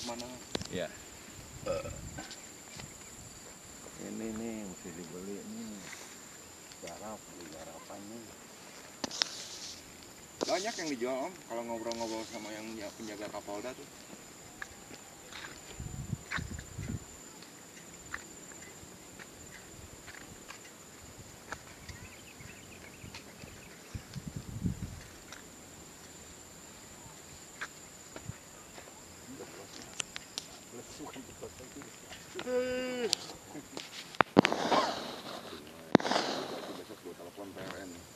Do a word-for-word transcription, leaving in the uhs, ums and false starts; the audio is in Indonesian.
kemana. Iya. Uh. Ini nih mesti dibeli nih. Garap, beli garapannya. Banyak yang dijual om, kalau ngobrol-ngobrol sama yang penjaga Kapolda tuh. Besok gue telepon P L N.